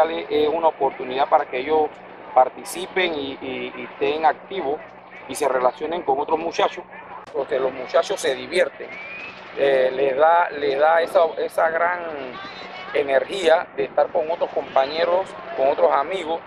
especiales es una oportunidad para que ellos participen y estén activos y se relacionen con otros muchachos, porque los muchachos se divierten, les da esa gran energía de estar con otros compañeros, con otros amigos.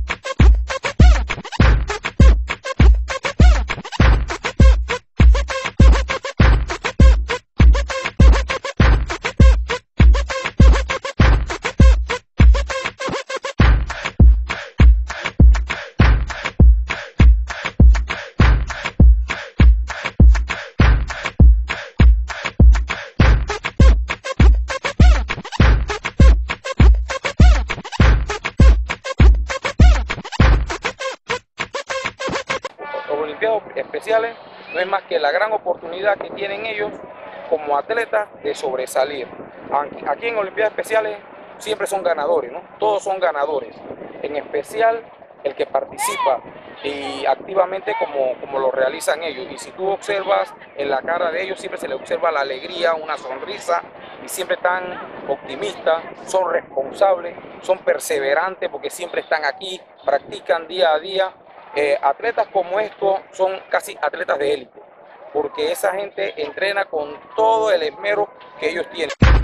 Los Olimpiadas Especiales no es más que la gran oportunidad que tienen ellos como atletas de sobresalir. Aquí en Olimpiadas Especiales siempre son ganadores, ¿no? Todos son ganadores, en especial el que participa y activamente como lo realizan ellos. Y si tú observas en la cara de ellos, siempre se les observa la alegría, una sonrisa, y siempre están optimistas, son responsables, son perseverantes porque siempre están aquí, practican día a día. Atletas como estos son casi atletas de élite, porque esa gente entrena con todo el esmero que ellos tienen.